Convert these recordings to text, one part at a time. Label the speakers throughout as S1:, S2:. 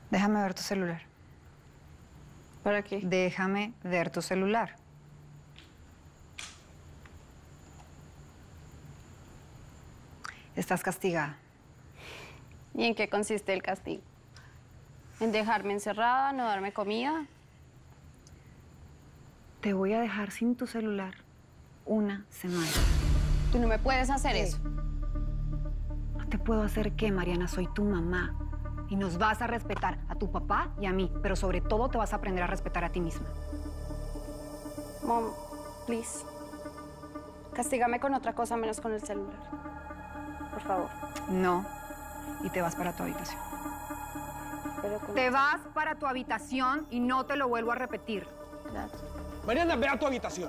S1: Déjame ver tu celular.
S2: ¿Para qué?
S1: Déjame ver tu celular. Estás castigada.
S2: ¿Y en qué consiste el castigo? ¿En dejarme encerrada, no darme comida?
S1: Te voy a dejar sin tu celular una semana.
S2: Tú no me puedes hacer eso.
S1: No te puedo hacer qué, Mariana. Soy tu mamá. Y nos vas a respetar a tu papá y a mí. Pero sobre todo te vas a aprender a respetar a ti misma.
S2: Mom, please. Castígame con otra cosa menos con el celular. Por favor.
S1: No. Y te vas para tu habitación.
S2: Pero con...
S1: Te vas para tu habitación y no te lo vuelvo a repetir.
S2: Gracias.
S3: Mariana, ve a tu habitación.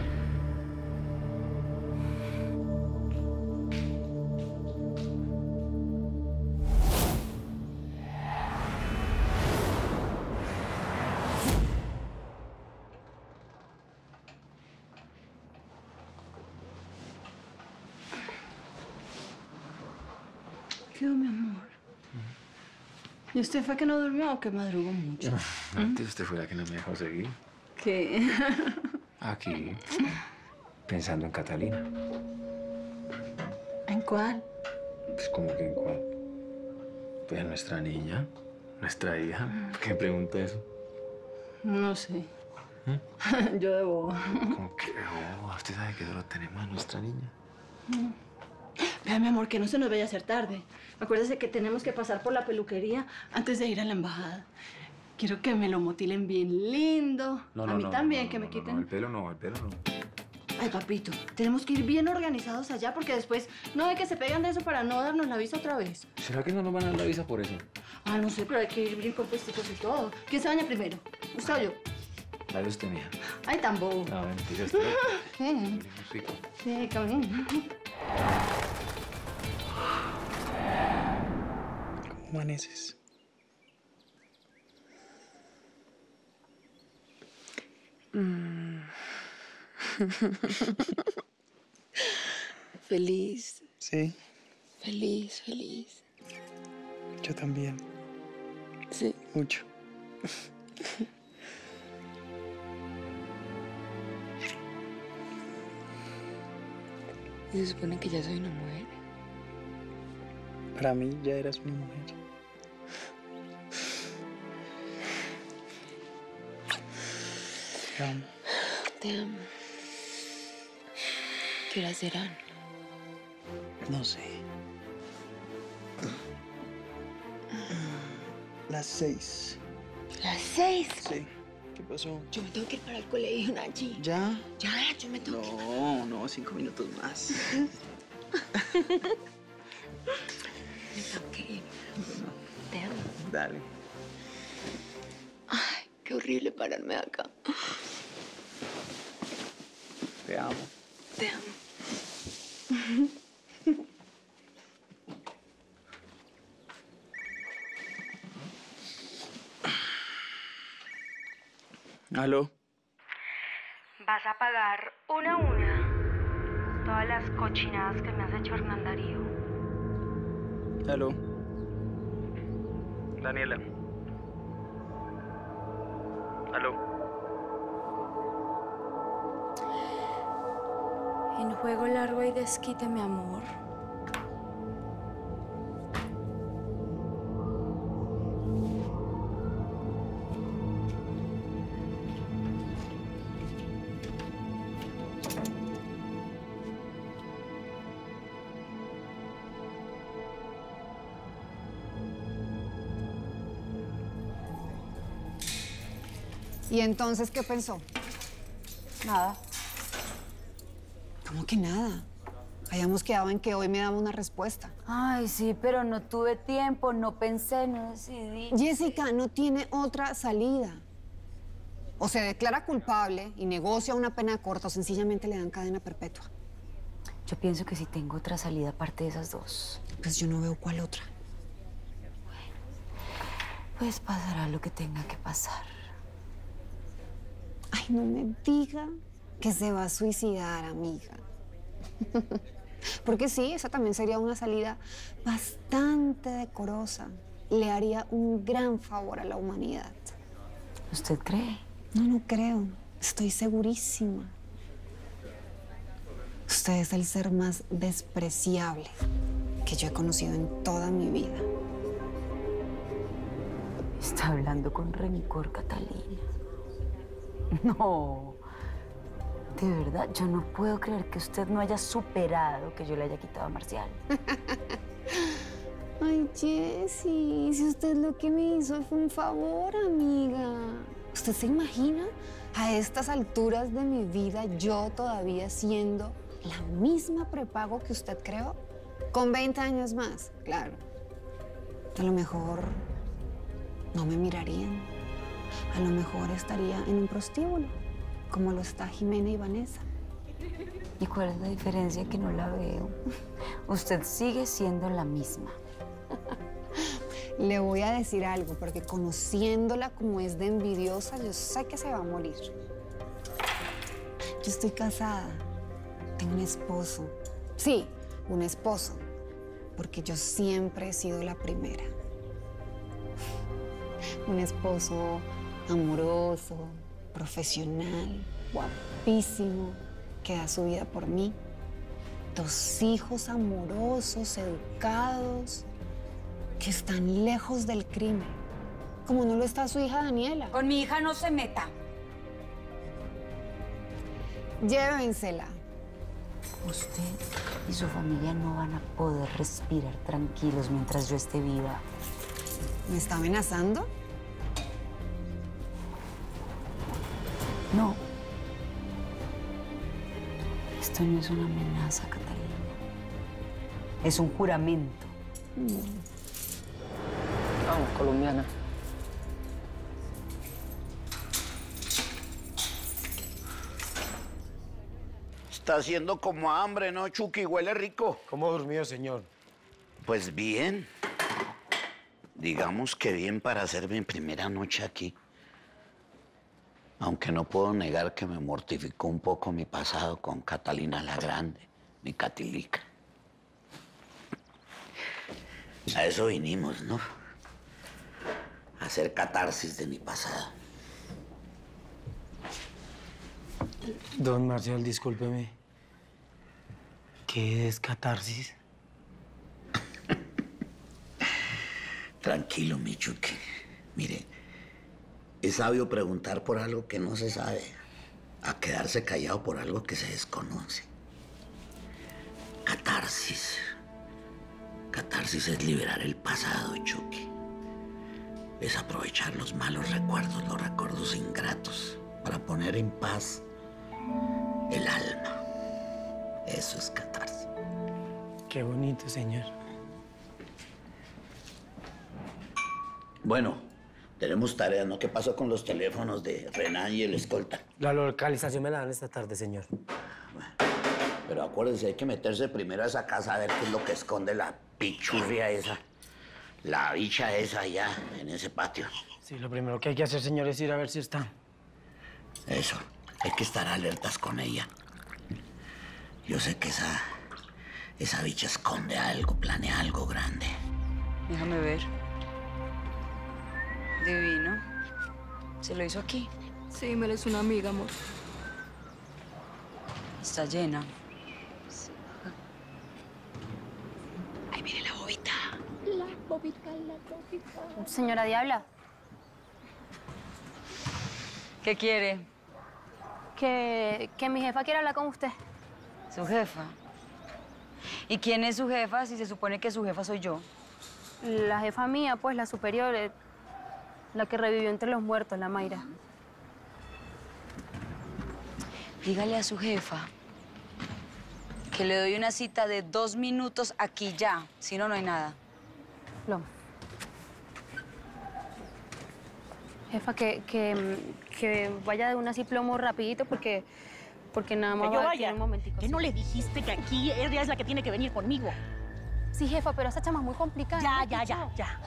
S4: ¿Qué hubo, mi amor? ¿Y usted fue que no durmió o que madrugó mucho?
S5: Antes usted fue la que no me dejó seguir.
S4: ¿Qué?
S5: Aquí, pensando en Catalina.
S4: ¿En cuál?
S5: Pues, ¿cómo que en cuál? Pues en nuestra niña, nuestra hija. ¿Por qué me pregunta eso?
S4: No sé. Yo de boba.
S5: ¿Cómo que? Oh, usted sabe que solo tenemos a nuestra niña.
S4: Vea, mi amor, que no se nos vaya a hacer tarde. Acuérdese que tenemos que pasar por la peluquería antes de ir a la embajada. Quiero que me lo motilen bien lindo. A mí también, que me quiten...
S5: No, el pelo no, el pelo no.
S4: Ay, papito, tenemos que ir bien organizados allá porque después no hay que se pegan de eso para no darnos la visa otra vez.
S5: ¿Será que no nos van a dar la visa por eso?
S4: Ah, no sé, pero hay que ir bien compuestos y todo. ¿Quién se baña primero? ¿Usted o yo?
S5: La de usted, mía.
S4: Ay, tan bobo.
S5: No, mentira, usted.
S4: ¿Qué?
S5: Muy rico.
S4: Sí, cabrón.
S3: ¿Cómo amaneces?
S6: Feliz,
S3: Sí,
S6: feliz, feliz.
S3: yo también.
S6: Sí.
S3: Mucho.
S6: Y se supone que ya soy una mujer.
S3: Para mí ya eras una mujer. Te amo.
S6: Te amo. ¿Qué horas serán?
S3: No sé. Las 6.
S6: Las 6.
S3: Sí. ¿Qué pasó?
S6: Yo me tengo que ir para el colegio, Nachi.
S3: ¿Ya?
S6: Ya, yo me tengo que ir.
S3: No, 5 minutos más.
S6: Me tengo que ir. Te amo.
S3: Dale.
S6: Ay, qué horrible pararme acá.
S3: Te amo.
S6: Te amo.
S3: ¿Aló?
S7: Vas a pagar una a una todas las cochinadas que me has hecho Hernán Darío.
S3: ¿Aló? Daniela. ¿Aló?
S8: En juego largo y desquite, mi amor.
S1: ¿Y entonces qué pensó?
S2: Nada.
S1: ¿Cómo que nada? Habíamos quedado en que hoy me daba una respuesta.
S8: Ay, sí, pero no tuve tiempo, no pensé, no decidí.
S1: Jessica no tiene otra salida. O se declara culpable y negocia una pena corta o sencillamente le dan cadena perpetua.
S8: Yo pienso que sí tengo otra salida aparte de esas dos.
S1: Pues yo no veo cuál otra.
S8: Pues pasará lo que tenga que pasar.
S1: Ay, no me diga que se va a suicidar, amiga. Porque sí, esa también sería una salida bastante decorosa. le haría un gran favor a la humanidad.
S8: ¿Usted cree?
S1: No creo. Estoy segurísima. Usted es el ser más despreciable que yo he conocido en toda mi vida.
S8: Está hablando con rencor, Catalina. No. De verdad, yo no puedo creer que usted no haya superado que yo le haya quitado a Marcial.
S1: Ay, Jessie, si usted lo que me hizo fue un favor, amiga. ¿Usted se imagina a estas alturas de mi vida yo todavía siendo la misma prepago que usted creó? Con 20 años más, claro. A lo mejor no me mirarían. A lo mejor estaría en un prostíbulo, como lo está Jimena y Vanessa.
S8: ¿Y cuál es la diferencia? Que no la veo. Usted sigue siendo la misma.
S1: Le voy a decir algo, porque conociéndola como es de envidiosa, yo sé que se va a morir. Yo estoy casada. Tengo un esposo. Sí, un esposo. Porque yo siempre he sido la primera. Un esposo amoroso, profesional, guapísimo, que da su vida por mí. 2 hijos amorosos, educados, que están lejos del crimen. Como no lo está su hija Daniela.
S8: Con mi hija no se meta.
S1: Llévensela.
S8: Usted y su familia no van a poder respirar tranquilos mientras yo esté viva.
S1: ¿Me está amenazando?
S8: No. Esto no es una amenaza, Catalina. Es un juramento.
S3: Vamos, colombiana.
S9: Está haciendo como hambre, ¿no, Chucky? Huele rico.
S10: ¿Cómo durmió, señor?
S9: Pues bien. Digamos que bien para hacer mi primera noche aquí. Aunque no puedo negar que me mortificó un poco mi pasado con Catalina la Grande, mi Catilica. A eso vinimos, ¿no? A hacer catarsis de mi pasado.
S10: Don Marcial, discúlpeme. ¿Qué es catarsis?
S9: Tranquilo, mi Chucky. Mire, es sabio preguntar por algo que no se sabe, a quedarse callado por algo que se desconoce. Catarsis. Catarsis es liberar el pasado, Chucky. Es aprovechar los malos recuerdos, los recuerdos ingratos, para poner en paz el alma. Eso es catarsis.
S10: Qué bonito, señor.
S9: Bueno, tenemos tareas, ¿no? ¿Qué pasó con los teléfonos de Renan y el escolta?
S10: La localización me la dan esta tarde, señor.
S9: Bueno, pero acuérdense, hay que meterse primero a esa casa a ver qué es lo que esconde la pichurria esa. La bicha esa allá en ese patio.
S10: Sí, lo primero que hay que hacer, señor, es ir a ver si está.
S9: Eso, hay que estar alertas con ella. Yo sé que esa bicha esconde algo, planea algo grande.
S8: Déjame ver. Divino. ¿Se lo hizo aquí?
S6: Sí, me lo hizo una amiga, amor.
S8: Está llena.
S1: Ahí viene la bobita.
S6: La bobita.
S2: Señora Diabla,
S8: ¿Qué quiere?
S2: que mi jefa quiere hablar con usted.
S8: ¿Su jefa? ¿Y quién es su jefa si se supone que su jefa soy yo?
S2: La jefa mía, pues, la superior, la que revivió entre los muertos, la Mayra.
S8: Dígale a su jefa que le doy una cita de 2 minutos aquí ya. Si no, no hay nada.
S2: Plomo. Jefa, que vaya de una así plomo rapidito porque nada más
S11: Que yo
S2: va a
S11: vaya.
S2: un momentico.
S11: ¿Qué
S2: sí.
S11: no le dijiste que aquí ella es la que tiene que venir conmigo?
S2: Sí, jefa, pero esa chama es muy complicada.
S11: Ya.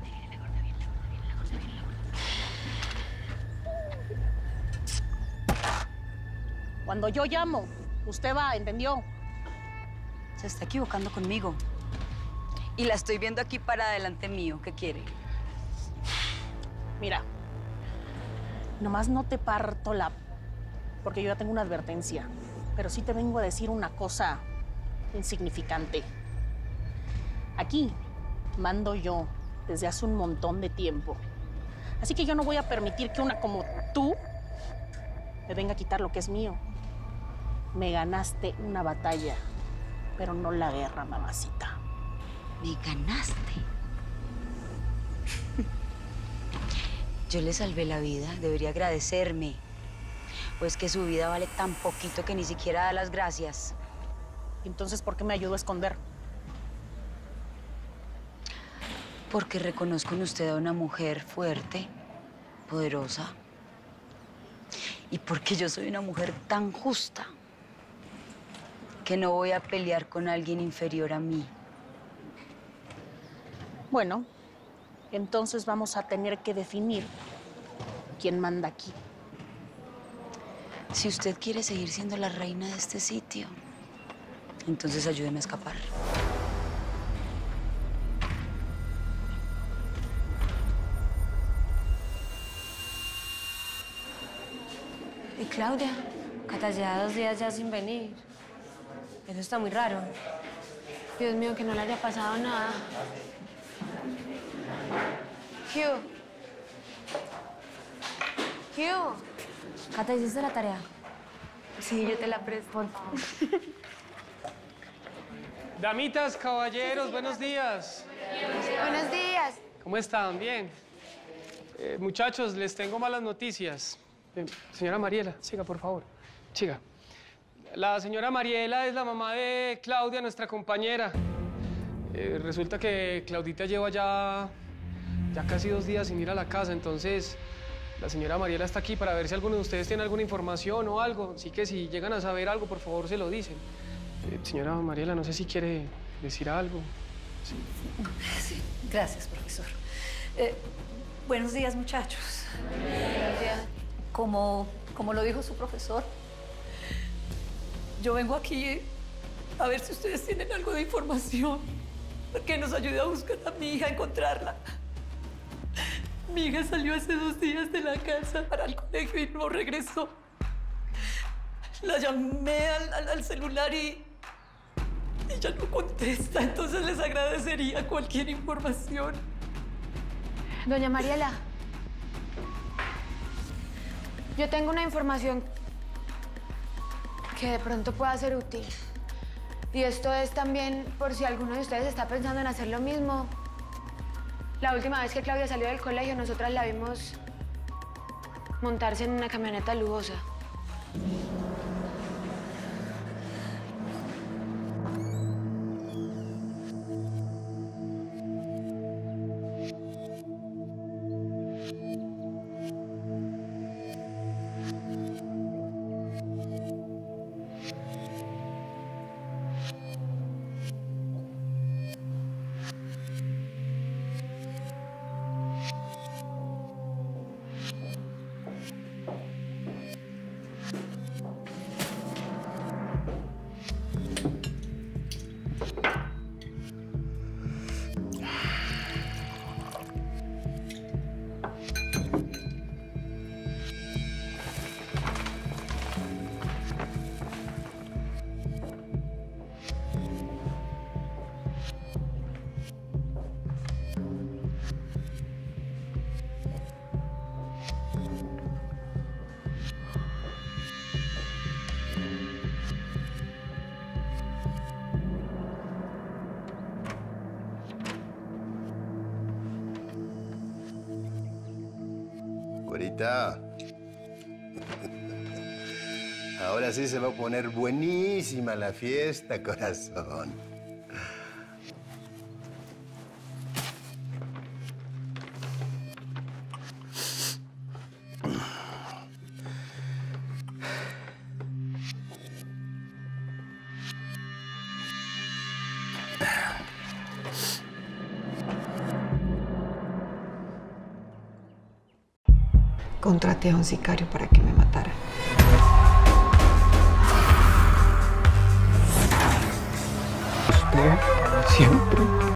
S11: Cuando yo llamo, usted va, ¿entendió?
S8: Se está equivocando conmigo. Y la estoy viendo aquí para adelante mío. ¿Qué quiere?
S11: Mira, nomás no te parto la... porque yo ya tengo una advertencia. Pero sí te vengo a decir una cosa insignificante. Aquí mando yo desde hace un montón de tiempo. Así que yo no voy a permitir que una como tú me venga a quitar lo que es mío. Me ganaste una batalla, pero no la guerra, mamacita.
S8: ¿Me ganaste? Yo le salvé la vida, debería agradecerme. Pues que su vida vale tan poquito que ni siquiera da las gracias.
S11: Entonces, ¿por qué me ayudó a esconder?
S8: Porque reconozco en usted a una mujer fuerte, poderosa. Y porque yo soy una mujer tan justa que no voy a pelear con alguien inferior a mí.
S11: Bueno, entonces vamos a tener que definir quién manda aquí.
S8: Si usted quiere seguir siendo la reina de este sitio, entonces ayúdeme a escapar.
S12: Y Claudia, Cata lleva 2 días ya sin venir. Eso está muy raro. Dios mío, que no le haya pasado nada. Hugh. Hugh. Cata, ¿hiciste la tarea? Sí, yo te la presto. Por favor.
S13: Damitas, caballeros, buenos días.
S12: Buenos días.
S13: ¿Cómo están? Bien. Muchachos, les tengo malas noticias. Señora Mariela, siga, por favor. Siga. La señora Mariela es la mamá de Claudia, nuestra compañera. Resulta que Claudita lleva ya casi 2 días sin ir a la casa, entonces la señora Mariela está aquí para ver si alguno de ustedes tiene alguna información o algo. Así que si llegan a saber algo, por favor, se lo dicen. Señora Mariela, no sé si quiere decir algo.
S14: Sí, sí, gracias, profesor. Buenos días, muchachos. Buenos días. Como lo dijo su profesor, yo vengo aquí a ver si ustedes tienen algo de información que nos ayude a buscar a mi hija, a encontrarla. Mi hija salió hace 2 días de la casa para el colegio y no regresó. La llamé al celular y ella no contesta, entonces les agradecería cualquier información.
S12: Doña Mariela, yo tengo una información que de pronto pueda ser útil. Y esto es también por si alguno de ustedes está pensando en hacer lo mismo. La última vez que Claudia salió del colegio, nosotras la vimos montarse en una camioneta lujosa.
S15: Güerita. Ahora sí se va a poner buenísima la fiesta, corazón.
S6: Contraté a un sicario para que me matara.
S10: Usted siempre